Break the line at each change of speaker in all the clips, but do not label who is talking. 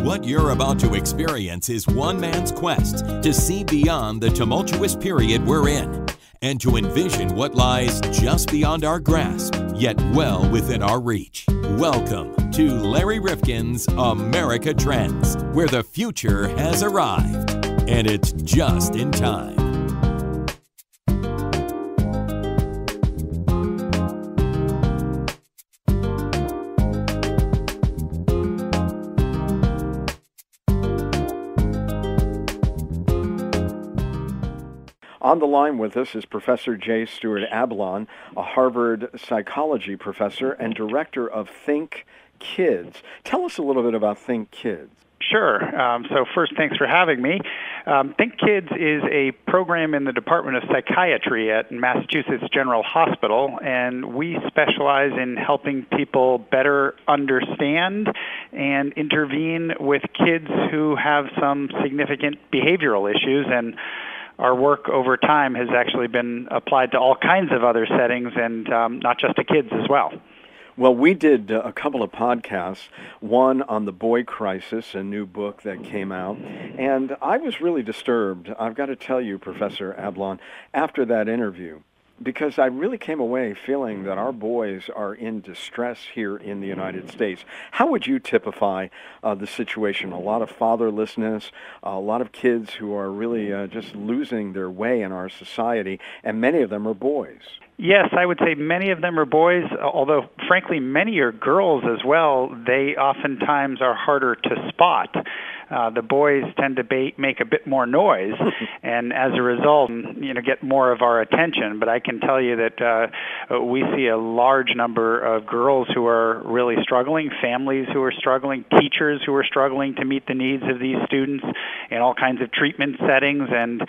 What you're about to experience is one man's quest to see beyond the tumultuous period we're in and to envision what lies just beyond our grasp, yet well within our reach. Welcome to Larry Rifkin's America Trends, where the future has arrived, and it's just in time.
On the line with us is Professor J. Stuart Ablon, a Harvard psychology professor and director of Think Kids. Tell us a little bit about Think Kids.
Sure. So first, thanks for having me. Think Kids is a program in the Department of Psychiatry at Massachusetts General Hospital, and we specialize in helping people better understand and intervene with kids who have some significant behavioral issues. And our work over time has actually been applied to all kinds of other settings and not just to kids as well.
Well, we did a couple of podcasts, one on the boy crisis, a new book that came out, and I was really disturbed, I've got to tell you, Professor Ablon, after that interview, because I really came away feeling that our boys are in distress here in the United States. How would you typify the situation? A lot of fatherlessness, a lot of kids who are really just losing their way in our society, and many of them are boys.
Yes, I would say many of them are boys, although frankly many are girls as well. They oftentimes are harder to spot. The boys tend to make a bit more noise, and as a result, get more of our attention. But I can tell you that we see a large number of girls who are really struggling, families who are struggling, teachers who are struggling to meet the needs of these students in all kinds of treatment settings. And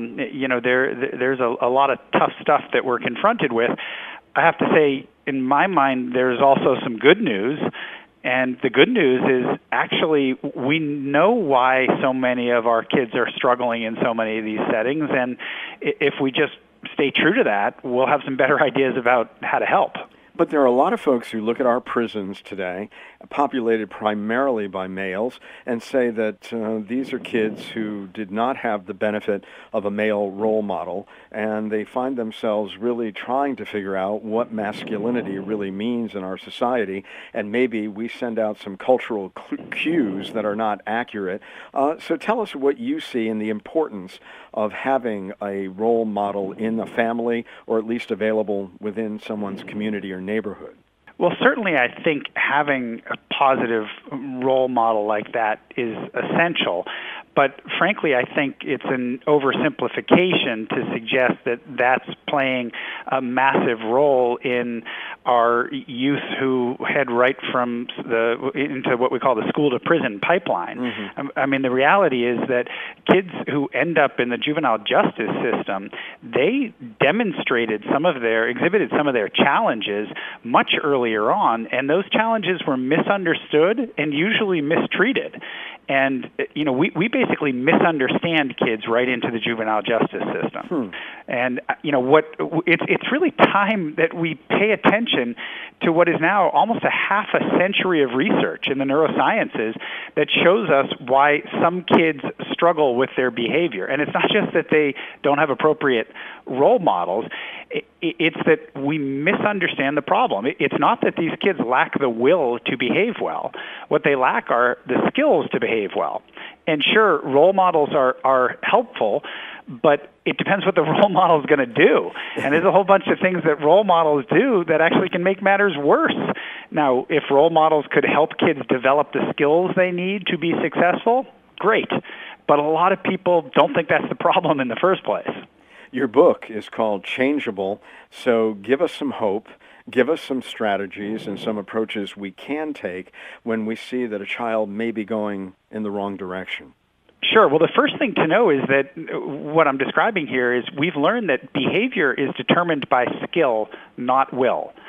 there's a lot of tough stuff that we're confronted with. I have to say, in my mind, there's also some good news. And the good news is actually we know why so many of our kids are struggling in so many of these settings. And if we just stay true to that, we'll have some better ideas about how to help.
But there are a lot of folks who look at our prisons today, populated primarily by males, and say that these are kids who did not have the benefit of a male role model, and they find themselves really trying to figure out what masculinity really means in our society, and maybe we send out some cultural cues that are not accurate. So tell us what you see in the importance of having a role model in the family, or at least available within someone's community or neighborhood.
Well, certainly I think having a positive role model like that is essential. But frankly, I think it's an oversimplification to suggest that that's playing a massive role in our youth who head right from into what we call the school to prison pipeline. Mm-hmm. I mean, the reality is that kids who end up in the juvenile justice system, they exhibited some of their challenges much earlier on, and those challenges were misunderstood and usually mistreated. And we basically misunderstand kids right into the juvenile justice system. And it's really time that we pay attention to what is now almost a half a century of research in the neurosciences that shows us why some kids struggle with their behavior. And it's not just that they don't have appropriate role models. It's that we misunderstand the problem. It's not that these kids lack the will to behave well. What they lack are the skills to behave well. And sure, role models are helpful, but it depends what the role model is going to do. And there's a whole bunch of things that role models do that actually can make matters worse. Now, if role models could help kids develop the skills they need to be successful, great. But a lot of people don't think that's the problem in the first place.
Your book is called Changeable, so give us some hope, give us some strategies and some approaches we can take when we see that a child may be going in the wrong direction.
Sure. Well, the first thing to know is that what I'm describing here is we've learned that behavior is determined by skill, not will.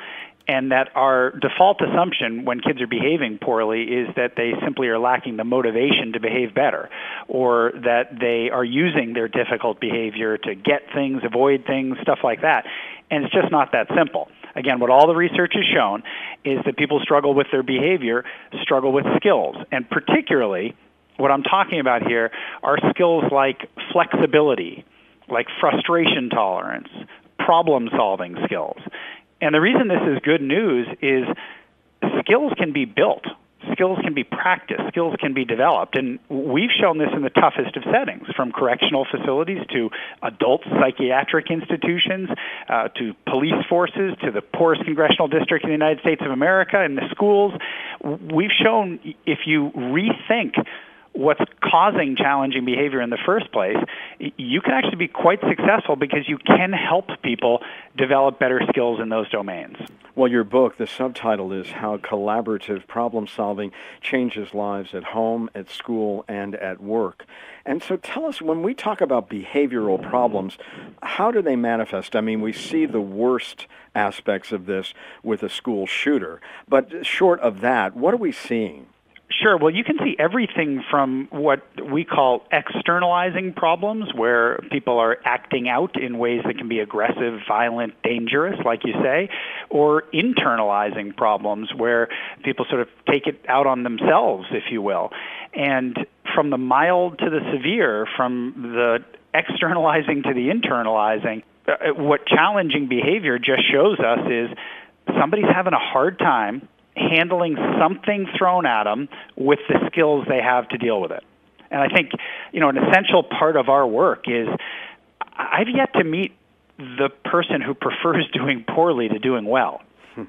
and that our default assumption when kids are behaving poorly is that they simply are lacking the motivation to behave better, or that they are using their difficult behavior to get things, avoid things, stuff like that. And it's just not that simple. Again, what all the research has shown is that people struggle with their behavior, struggle with skills, and particularly what I'm talking about here are skills like flexibility, like frustration tolerance, problem-solving skills. And the reason this is good news is skills can be built. Skills can be practiced. Skills can be developed. And we've shown this in the toughest of settings, from correctional facilities to adult psychiatric institutions, to police forces, to the poorest congressional district in the United States of America, in the schools. We've shown if you rethink what's causing challenging behavior in the first place, you can actually be quite successful because you can help people develop better skills in those domains.
Well, your book, the subtitle is How Collaborative Problem Solving Changes Lives at Home, at School, and at Work. And so tell us, when we talk about behavioral problems, how do they manifest? I mean, we see the worst aspects of this with a school shooter, but short of that, what are we seeing?
Sure. Well, you can see everything from what we call externalizing problems, where people are acting out in ways that can be aggressive, violent, dangerous, like you say, or internalizing problems, where people sort of take it out on themselves, if you will. And from the mild to the severe, from the externalizing to the internalizing, what challenging behavior just shows us is somebody's having a hard time handling something thrown at them with the skills they have to deal with it. And I think, an essential part of our work is I've yet to meet the person who prefers doing poorly to doing well.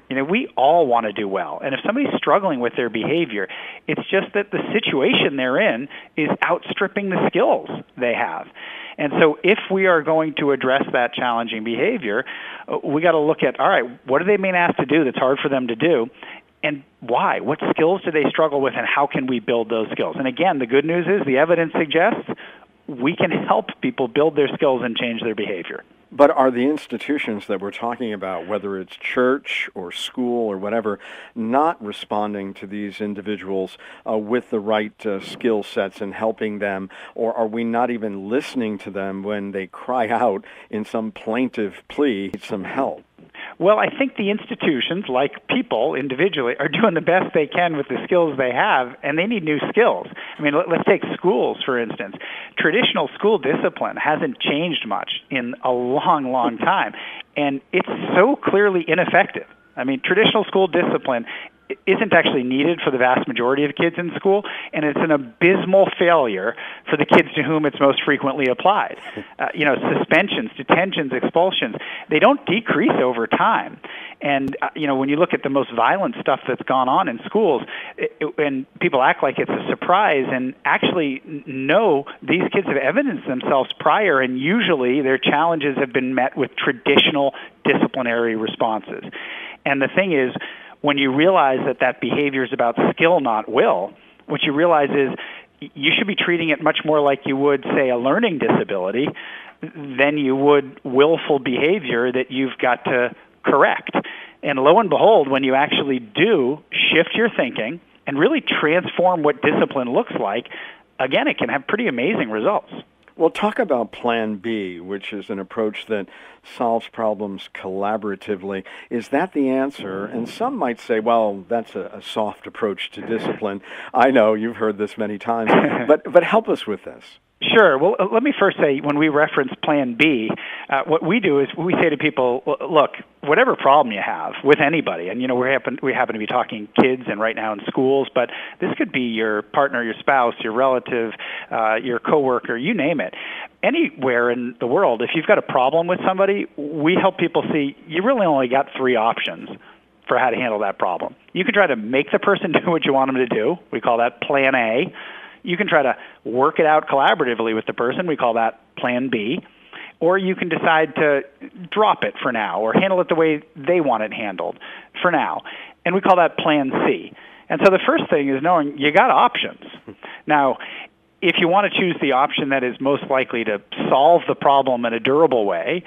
We all want to do well. And if somebody's struggling with their behavior, it's just that the situation they're in is outstripping the skills they have. And so if we are going to address that challenging behavior, we got to look at, all right, what are they being asked to do that's hard for them to do? And why? What skills do they struggle with, and how can we build those skills? And again, the good news is the evidence suggests we can help people build their skills and change their behavior.
But are the institutions that we're talking about, whether it's church or school or whatever, not responding to these individuals with the right skill sets and helping them? Or are we not even listening to them when they cry out in some plaintive plea for some help?
Well, I think the institutions, like people individually, are doing the best they can with the skills they have, and they need new skills. I mean, let's take schools, for instance. Traditional school discipline hasn't changed much in a long, long time, and it's so clearly ineffective. I mean, traditional school discipline isn't actually needed for the vast majority of kids in school, and it's an abysmal failure for the kids to whom it's most frequently applied. Suspensions, detentions, expulsions, they don't decrease over time. And, when you look at the most violent stuff that's gone on in schools, and people act like it's a surprise, and actually, no, these kids have evidenced themselves prior, and usually their challenges have been met with traditional disciplinary responses. And the thing is, when you realize that behavior is about skill, not will, what you realize is you should be treating it much more like you would, say, a learning disability than you would willful behavior that you've got to correct. And lo and behold, when you actually do shift your thinking and really transform what discipline looks like, again, it can have pretty amazing results.
Well, talk about Plan B, which is an approach that solves problems collaboratively. Is that the answer? And some might say, well, that's a soft approach to discipline. I know, you've heard this many times, but help us with this.
Sure. Well, let me first say, when we reference Plan B, what we do is we say to people, look, whatever problem you have with anybody, and we happen to be talking kids and right now in schools, but this could be your partner, your spouse, your relative, your coworker, you name it. Anywhere in the world, if you've got a problem with somebody, we help people see you really only got three options for how to handle that problem. You can try to make the person do what you want them to do. We call that Plan A. You can try to work it out collaboratively with the person. We call that Plan B. Or you can decide to drop it for now or handle it the way they want it handled for now. And we call that Plan C. And so the first thing is knowing you got options. Now, if you want to choose the option that is most likely to solve the problem in a durable way,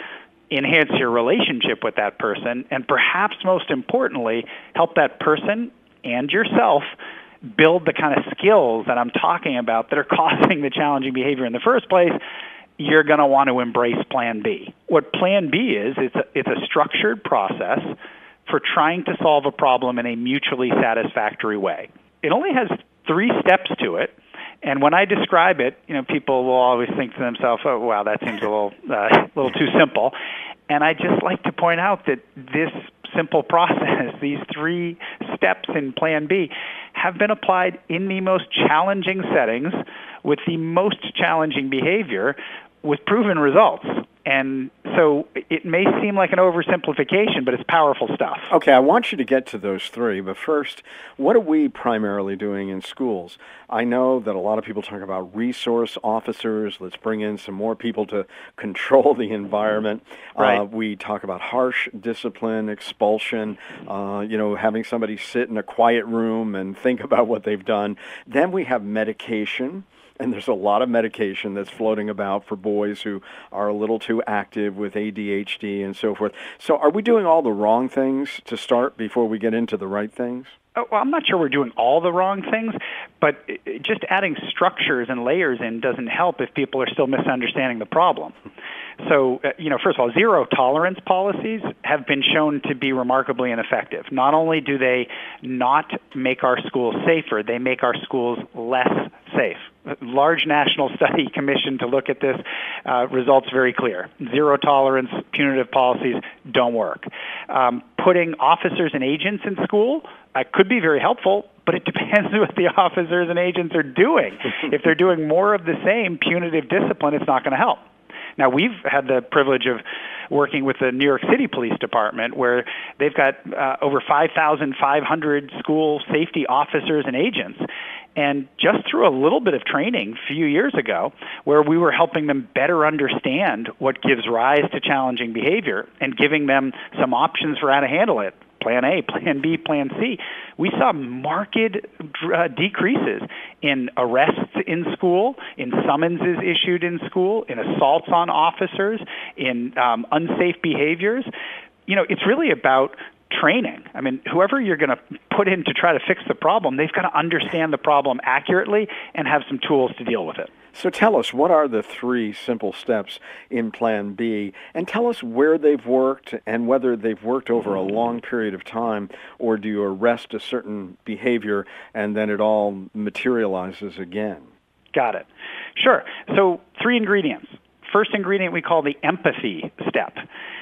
enhance your relationship with that person, and perhaps most importantly, help that person and yourself build the kind of skills that I'm talking about that are causing the challenging behavior in the first place, you're going to want to embrace Plan B. What Plan B is, it's a structured process for trying to solve a problem in a mutually satisfactory way. It only has 3 steps to it. And when I describe it, people will always think to themselves, "Oh, wow, that seems a little too simple." And I just like to point out that this simple process, these 3 steps in Plan B, have been applied in the most challenging settings with the most challenging behavior with proven results. And so it may seem like an oversimplification, but it's powerful stuff.
Okay, I want you to get to those 3, but first, what are we primarily doing in schools? I know that a lot of people talk about resource officers. Let's bring in some more people to control the environment.
Right.
We talk about harsh discipline, expulsion, having somebody sit in a quiet room and think about what they've done. Then we have medication. And there's a lot of medication that's floating about for boys who are a little too active with ADHD and so forth. So are we doing all the wrong things to start before we get into the right things?
Well, I'm not sure we're doing all the wrong things, but just adding structures and layers in doesn't help if people are still misunderstanding the problem. So, first of all, zero tolerance policies have been shown to be remarkably ineffective. Not only do they not make our schools safer, they make our schools less safe. A large national study commissioned to look at this, results very clear. Zero tolerance, punitive policies don't work. Putting officers and agents in school could be very helpful, but it depends what the officers and agents are doing. If they're doing more of the same punitive discipline, it's not going to help. Now, we've had the privilege of working with the New York City Police Department, where they've got over 5,500 school safety officers and agents. And just through a little bit of training a few years ago, where we were helping them better understand what gives rise to challenging behavior and giving them some options for how to handle it, Plan A, Plan B, Plan C, we saw marked decreases in arrests in school, in summonses issued in school, in assaults on officers, in unsafe behaviors. It's really about training. I mean, whoever you're going to put in to try to fix the problem, they've got to understand the problem accurately and have some tools to deal with it.
So tell us, what are the 3 simple steps in Plan B? And tell us where they've worked and whether they've worked over a long period of time, or do you arrest a certain behavior and then it all materializes again?
Got it. Sure. So 3 ingredients. First ingredient we call the empathy step.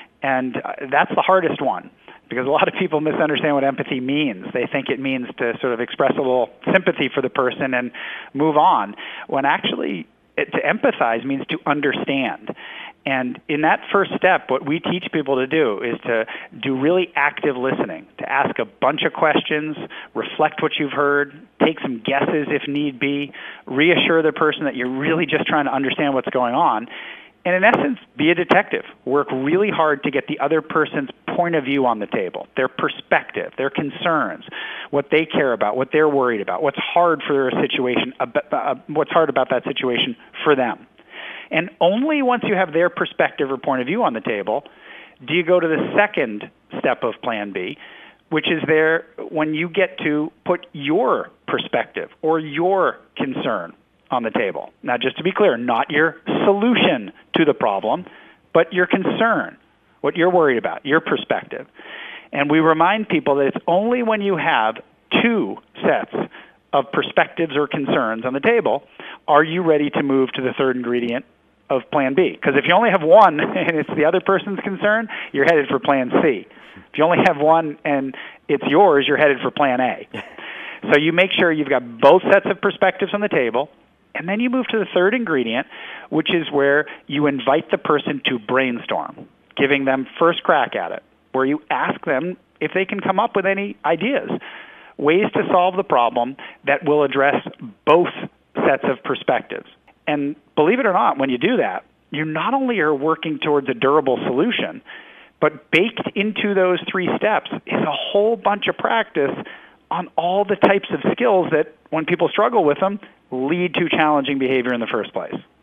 And that's the hardest one, because a lot of people misunderstand what empathy means. They think it means to sort of express a little sympathy for the person and move on, when actually to empathize means to understand. And in that first step, what we teach people to do is to do really active listening, to ask a bunch of questions, reflect what you've heard, take some guesses if need be, reassure the person that you're really just trying to understand what's going on. And in essence, be a detective. Work really hard to get the other person's point of view on the table, their perspective, their concerns, what they care about, what they're worried about, what's hard for a situation, what's hard about that situation for them. And only once you have their perspective or point of view on the table do you go to the second step of Plan B, which is there when you get to put your perspective or your concern on the table. Now, just to be clear, not your solution to the problem, but your concern, what you're worried about, your perspective. And we remind people that it's only when you have 2 sets of perspectives or concerns on the table are you ready to move to the third ingredient of Plan B. Because if you only have one and it's the other person's concern, you're headed for Plan C. If you only have one and it's yours, you're headed for Plan A. So you make sure you've got both sets of perspectives on the table. And then you move to the third ingredient, which is where you invite the person to brainstorm, giving them first crack at it, where you ask them if they can come up with any ideas, ways to solve the problem that will address both sets of perspectives. And believe it or not, when you do that, you not only are working towards a durable solution, but baked into those 3 steps is a whole bunch of practice on all the types of skills that, when people struggle with them, lead to challenging behavior in the first place.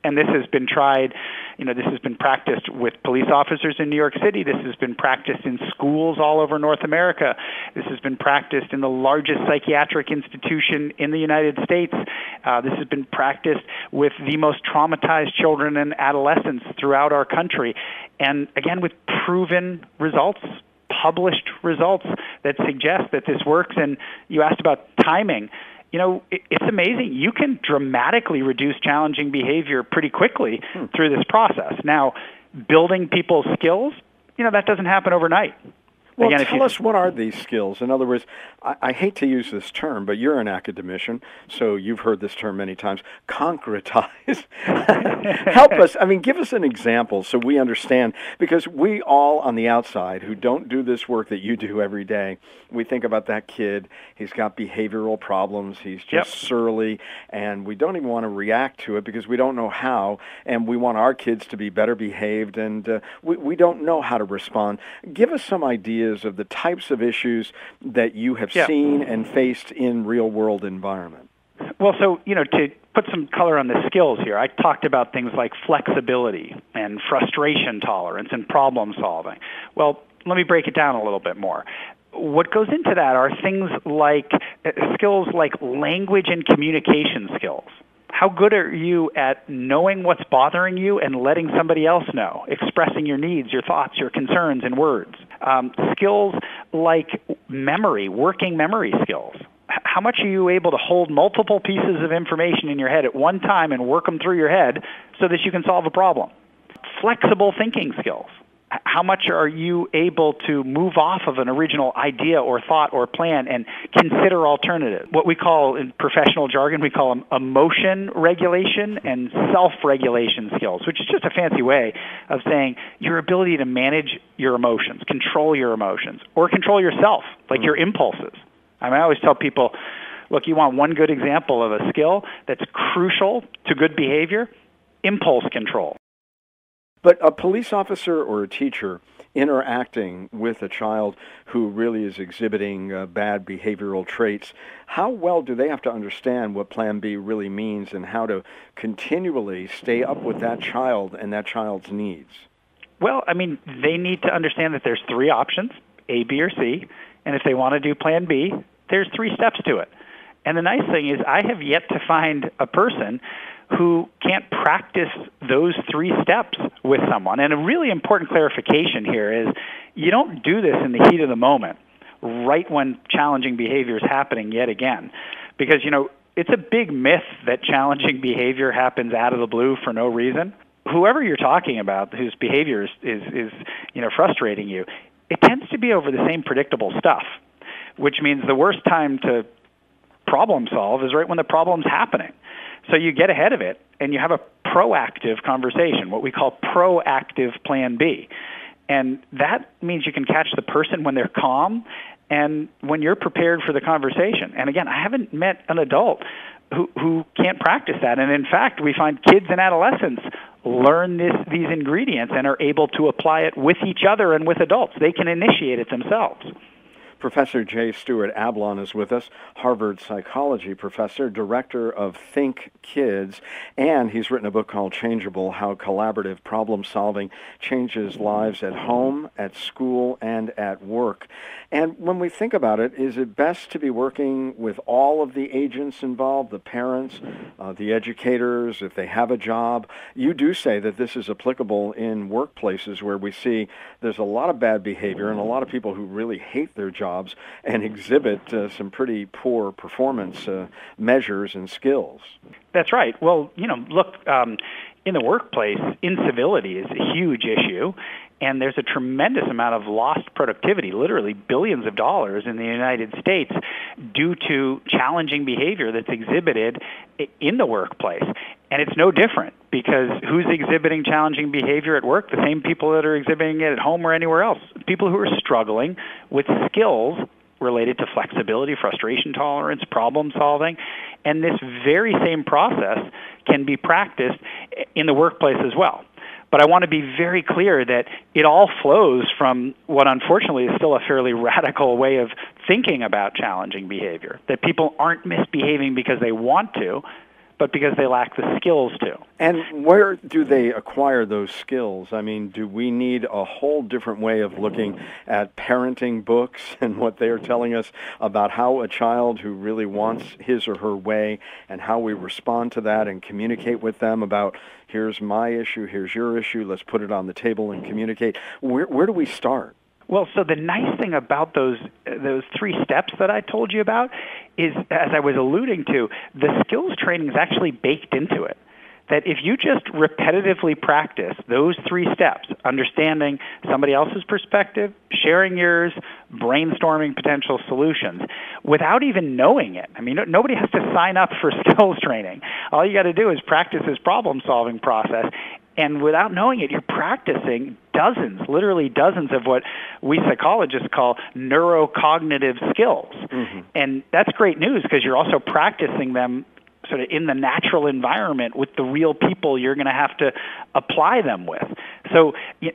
And this has been tried, this has been practiced with police officers in New York City. This has been practiced in schools all over North America. This has been practiced in the largest psychiatric institution in the United States. This has been practiced with the most traumatized children and adolescents throughout our country. And again, with proven results, published results that suggest that this works. And you asked about timing. It's amazing. You can dramatically reduce challenging behavior pretty quickly through this process. Now, building people's skills, that doesn't happen overnight.
Well, again, tell us, what are these skills? In other words, I hate to use this term, but you're an academician, so you've heard this term many times, concretize. Help us. Give us an example so we understand, because we all on the outside who don't do this work that you do every day, we think about that kid, he's got behavioral problems, he's just surly, and we don't even want to react to it because we don't know how, and we want our kids to be better behaved, and we don't know how to respond. Give us some ideas of the types of issues that you have seen and faced in real-world environment.
Well, so, to put some color on the skills here, I talked about things like flexibility and frustration tolerance and problem solving. Well, let me break it down a little bit more. What goes into that are things like skills like language and communication skills. How good are you at knowing what's bothering you and letting somebody else know, expressing your needs, your thoughts, your concerns in words? Skills like memory, working memory skills. How much are you able to hold multiple pieces of information in your head at one time and work them through your head so that you can solve a problem? Flexible thinking skills. How much are you able to move off of an original idea or thought or plan and consider alternatives? What we call, in professional jargon, we call them emotion regulation and self-regulation skills, which is just a fancy way of saying your ability to manage your emotions, control your emotions, or control yourself, like your impulses. I always tell people, look, you want one good example of a skill that's crucial to good behavior? Impulse control.
But a police officer or a teacher interacting with a child who really is exhibiting bad behavioral traits, how well do they have to understand what Plan B really means and how to continually stay up with that child and that child's needs?
Well, they need to understand that there's three options, A, B, or C, and if they want to do Plan B, there's 3 steps to it. And the nice thing is I have yet to find a person who can't practice those 3 steps with someone. And a really important clarification here is you don't do this in the heat of the moment, right when challenging behavior is happening yet again. Because, it's a big myth that challenging behavior happens out of the blue for no reason. Whoever you're talking about whose behavior is frustrating you, it tends to be over the same predictable stuff, which means the worst time to problem solve is right when the problem's happening. So you get ahead of it and you have a proactive conversation, what we call proactive Plan B. And that means you can catch the person when they're calm and when you're prepared for the conversation. And again, I haven't met an adult who can't practice that. And in fact, we find kids and adolescents learn these ingredients and are able to apply it with each other and with adults. They can initiate it themselves.
Professor J. Stewart Ablon is with us, Harvard psychology professor, director of Think Kids, and he's written a book called Changeable, How Collaborative Problem Solving Changes Lives at Home, at School, and at Work. And when we think about it, is it best to be working with all of the agents involved, the parents, the educators, if they have a job? You do say that this is applicable in workplaces where we see there's a lot of bad behavior and a lot of people who really hate their jobs and exhibit some pretty poor performance measures and skills.
That's right. Well, look, in the workplace, incivility is a huge issue, and there's a tremendous amount of lost productivity, literally billions of dollars in the United States, due to challenging behavior that's exhibited in the workplace. And it's no different, because who's exhibiting challenging behavior at work? The same people that are exhibiting it at home or anywhere else. People who are struggling with skills related to flexibility, frustration tolerance, problem solving. And this very same process can be practiced in the workplace as well. But I want to be very clear that it all flows from what unfortunately is still a fairly radical way of thinking about challenging behavior, that people aren't misbehaving because they want to, but because they lack the skills to.
And where do they acquire those skills? I mean, do we need a whole different way of looking at parenting books and what they are telling us about how a child who really wants his or her way and how we respond to that and communicate with them about, here's my issue, here's your issue, let's put it on the table and communicate? Where do we start?
Well, so the nice thing about those 3 steps that I told you about is, as I was alluding to, the skills training is actually baked into it. That if you just repetitively practice those 3 steps, understanding somebody else's perspective, sharing yours, brainstorming potential solutions, without even knowing it. I mean, nobody has to sign up for skills training. All you got to do is practice this problem-solving process. And without knowing it, you're practicing literally dozens of what we psychologists call neurocognitive skills. Mm-hmm. And that's great news because you're also practicing them sort of in the natural environment with the real people you're going to have to apply them with. So,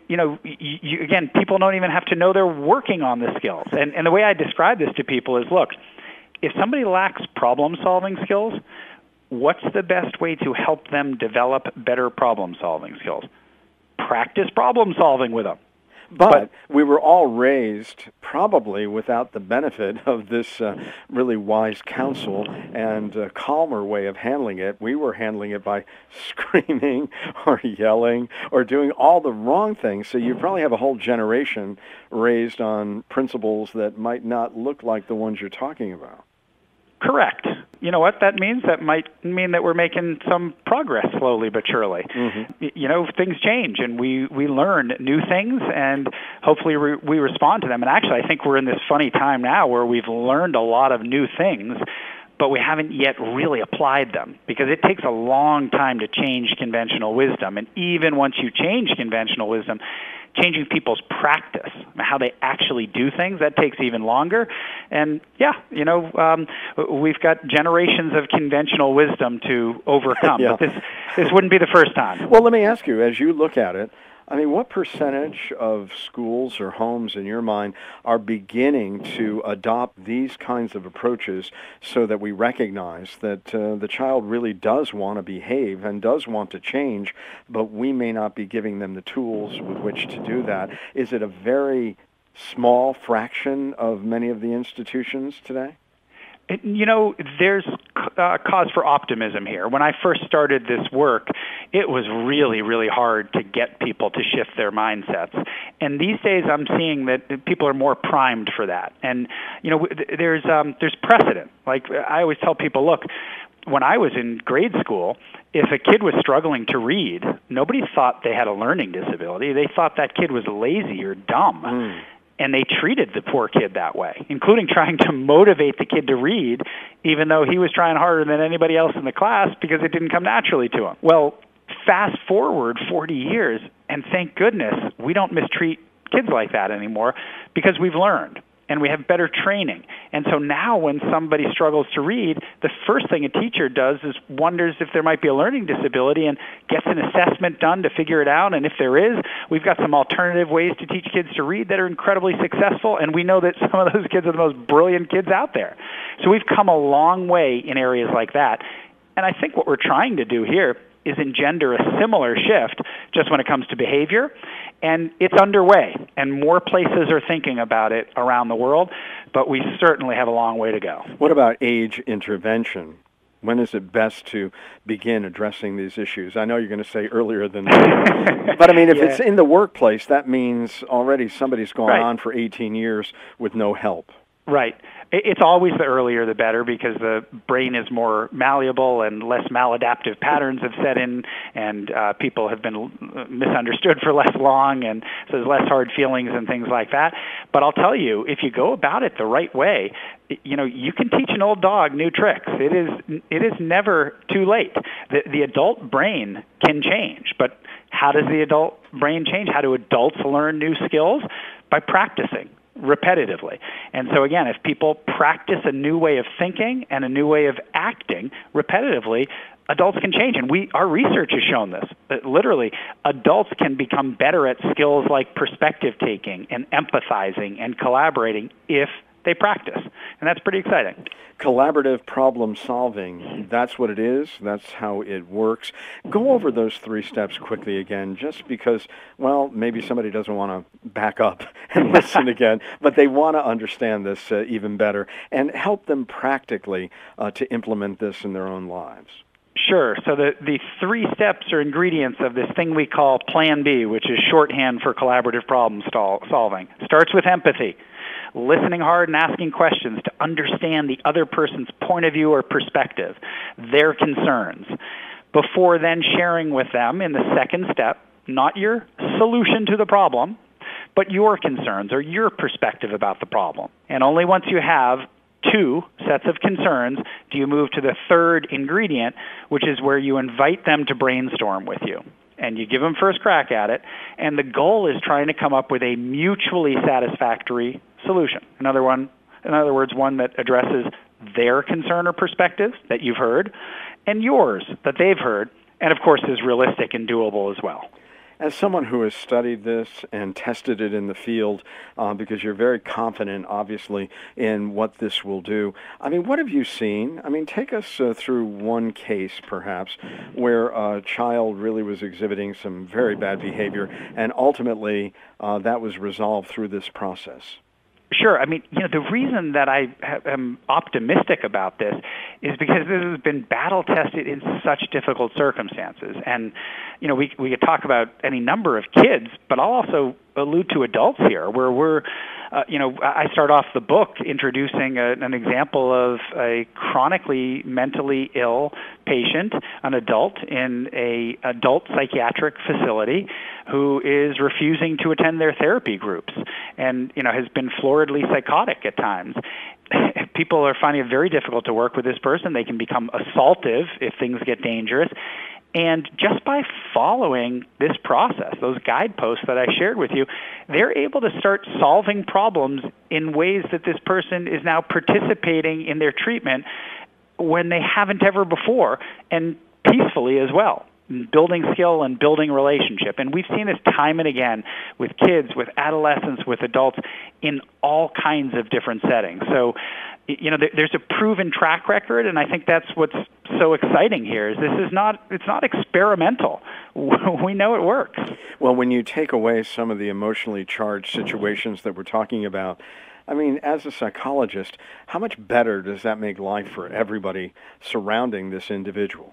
again, people don't even have to know they're working on the skills. And the way I describe this to people is, look, if somebody lacks problem-solving skills, what's the best way to help them develop better problem-solving skills? Practice problem-solving with them.
But we were all raised probably without the benefit of this really wise counsel and calmer way of handling it. We were handling it by screaming or yelling or doing all the wrong things. So you probably have a whole generation raised on principles that might not look like the ones you're talking about.
Correct. You know what that means? That might mean that we're making some progress slowly but surely. Mm-hmm. Things change, and we learn new things, and hopefully we respond to them. And actually, I think we're in this funny time now where we've learned a lot of new things, but we haven't yet really applied them because it takes a long time to change conventional wisdom. And even once you change conventional wisdom, changing people's practice, how they actually do things, that takes even longer. And we've got generations of conventional wisdom to overcome. Yeah. But this wouldn't be the first time.
Well, let me ask you, as you look at it, I mean, what percentage of schools or homes in your mind are beginning to adopt these kinds of approaches so that we recognize that the child really does want to behave and does want to change, but we may not be giving them the tools with which to do that? Is it a very small fraction of many of the institutions today?
There's cause for optimism here. When I first started this work, it was really, really hard to get people to shift their mindsets. And these days I'm seeing that people are more primed for that. And, there's precedent. Like I always tell people, look, when I was in grade school, if a kid was struggling to read, nobody thought they had a learning disability. They thought that kid was lazy or dumb. And they treated the poor kid that way, including trying to motivate the kid to read, even though he was trying harder than anybody else in the class because it didn't come naturally to him. Well, fast forward 40 years, and thank goodness we don't mistreat kids like that anymore because we've learned. And we have better training. And so now when somebody struggles to read, the first thing a teacher does is wonders if there might be a learning disability and gets an assessment done to figure it out. And if there is, we've got some alternative ways to teach kids to read that are incredibly successful. And we know that some of those kids are the most brilliant kids out there. So we've come a long way in areas like that. And I think what we're trying to do here is engender a similar shift just when it comes to behavior. And it's underway, and more places are thinking about it around the world, but we certainly have a long way to go.
What about age intervention? When is it best to begin addressing these issues? I know you're going to say earlier than that. But I mean, if it's in the workplace, that means already somebody's gone on for 18 years with no help.
Right. It's always the earlier the better because the brain is more malleable and less maladaptive patterns have set in, and people have been misunderstood for less long, and so there's less hard feelings and things like that. But I'll tell you, if you go about it the right way, you can teach an old dog new tricks. It is never too late. The adult brain can change, but how does the adult brain change? How do adults learn new skills? By practicing repetitively. And so again, if people practice a new way of thinking and a new way of acting repetitively, adults can change. And our research has shown this, that literally adults can become better at skills like perspective taking and empathizing and collaborating if they practice. And that's pretty exciting.
Collaborative problem solving, that's what it is. That's how it works. Go over those 3 steps quickly again, just because, well, maybe somebody doesn't want to back up and listen again, but they want to understand this even better, and help them practically to implement this in their own lives.
Sure. So the 3 steps or ingredients of this thing we call Plan B, which is shorthand for collaborative problem solving, starts with empathy. Listening hard and asking questions to understand the other person's point of view or perspective, their concerns, before then sharing with them in the second step, not your solution to the problem, but your concerns or your perspective about the problem. And only once you have 2 sets of concerns do you move to the third ingredient, which is where you invite them to brainstorm with you. And you give them first crack at it, and the goal is trying to come up with a mutually satisfactory solution. In other words, one that addresses their concern or perspective that you've heard, and yours that they've heard, and of course is realistic and doable as well.
As someone who has studied this and tested it in the field, because you're very confident, obviously, in what this will do, I mean, what have you seen? I mean, take us through one case, perhaps, where a child really was exhibiting some very bad behavior, and ultimately that was resolved through this process.
Sure. I mean, the reason that I am optimistic about this is because this has been battle tested in such difficult circumstances. And, we could talk about any number of kids, but I'll also allude to adults here where we're, I start off the book introducing an example of a chronically mentally ill patient, an adult in a adult psychiatric facility who is refusing to attend their therapy groups and, has been floridly psychotic at times. People are finding it very difficult to work with this person. They can become assaultive if things get dangerous. And just by following this process, those guideposts that I shared with you, they're able to start solving problems in ways that this person is now participating in their treatment when they haven't ever before, and peacefully as well, building skill and building relationship. And we've seen this time and again with kids, with adolescents, with adults in all kinds of different settings. So, there's a proven track record, and I think that's what's so exciting here. Is it's not experimental. We know it works.
Well, when you take away some of the emotionally charged situations that we're talking about, I mean, as a psychologist, how much better does that make life for everybody surrounding this individual?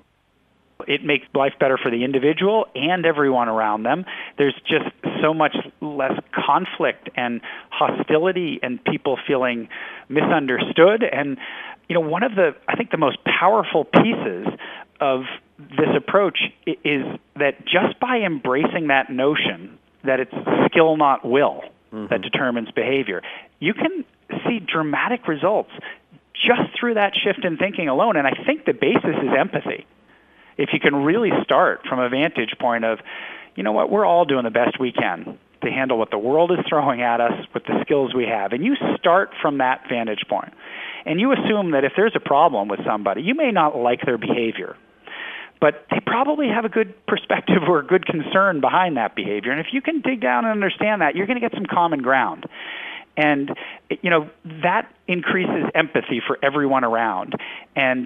It makes life better for the individual and everyone around them. There's just so much less conflict and hostility and people feeling misunderstood. And, one of the most powerful pieces of this approach is that just by embracing that notion that it's skill, not will, that determines behavior, you can see dramatic results just through that shift in thinking alone. And I think the basis is empathy. If you can really start from a vantage point of, we're all doing the best we can to handle what the world is throwing at us with the skills we have. And you start from that vantage point. And you assume that if there's a problem with somebody, you may not like their behavior, but they probably have a good perspective or a good concern behind that behavior. And if you can dig down and understand that, you're going to get some common ground. And, that increases empathy for everyone around. And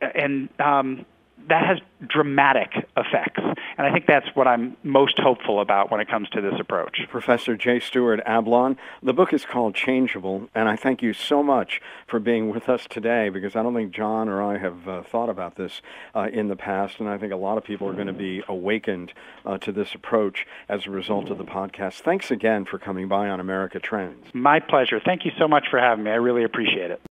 that has dramatic effects. And I think that's what I'm most hopeful about when it comes to this approach.
Professor J. Stewart Ablon, the book is called Changeable, and I thank you so much for being with us today, because I don't think John or I have thought about this in the past, and I think a lot of people are going to be awakened to this approach as a result of the podcast. Thanks again for coming by on America Trends.
My pleasure. Thank you so much for having me. I really appreciate it.